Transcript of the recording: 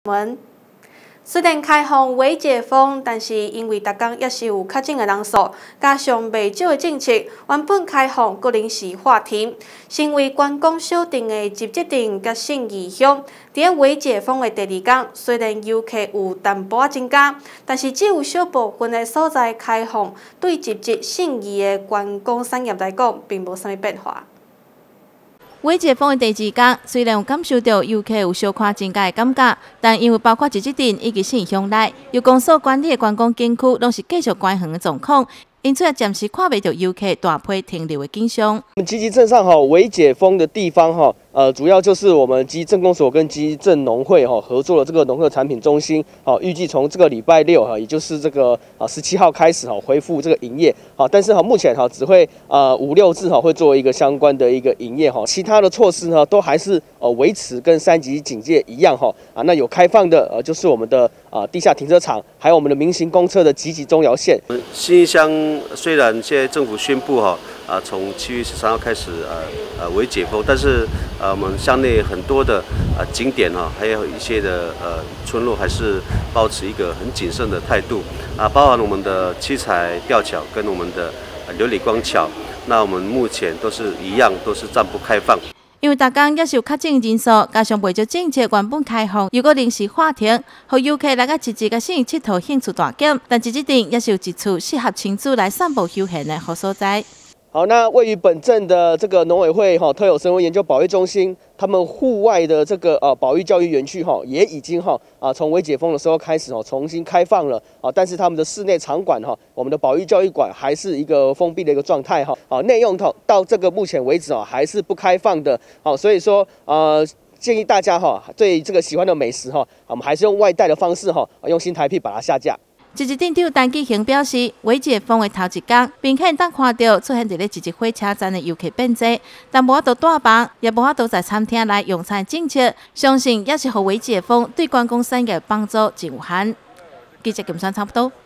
文虽然开放微解封，但是因为逐天也是有确诊的人数，加上未少的政策，原本开放阁临时话停。身为观光小镇的集集镇甲信义乡，伫微解封的第二天，虽然游客有淡薄增加，但是只有小部分的所在开放，对集集信义的观光产业来讲，并无啥物变化。 微解封的第二天，虽然有感受到游客有小可增加的感觉，但因为包括集集镇以及信义乡内，由公所管理的观光景区，拢是继续关园的状况，因此也暂时看袂到游客大批停留的景象。 我们集集镇上微解封的地方主要就是我们集集镇公所跟集集镇农会合作的这个农特产品中心，预计从这个礼拜6也就是这个17号开始恢复这个营业，但是目前只会5、6日会做一个相关的一个营业，其他的措施都还是维持跟3级警戒一样那有开放的就是我们的地下停车场，还有我们的民行公车的集集中摇线。 信义乡虽然现在政府宣布从7月13号开始微解封，但是我们乡内很多的景点还有一些的村落还是保持一个很谨慎的态度包含我们的七彩吊桥跟我们的琉璃光桥，那我们目前都是一样，都是暂不开放。 因为逐天也是有确诊人数，加上为咗政策原本开放，如果临时话停，互游客来个集集甲信义佚佗兴趣大减，但集集镇也是有一处适合亲子来散步休闲的好所在。 好，那位于本镇的这个农委会特有生物研究保育中心，他们户外的这个保育教育园区也已经从微解封的时候开始重新开放了但是他们的室内场馆我们的保育教育馆还是一个封闭的一个状态内用到这个目前为止还是不开放的所以说建议大家对这个喜欢的美食我们还是用外带的方式用新台币把它下架。 集集镇长陈继兴表示，微解封的头一天，并且当看到出现伫咧集集火车站的游客变多，但无法度住房，也无法度在餐厅内用餐政策，相信也是互微解封对观光产业帮助真有限。记者金山差不多。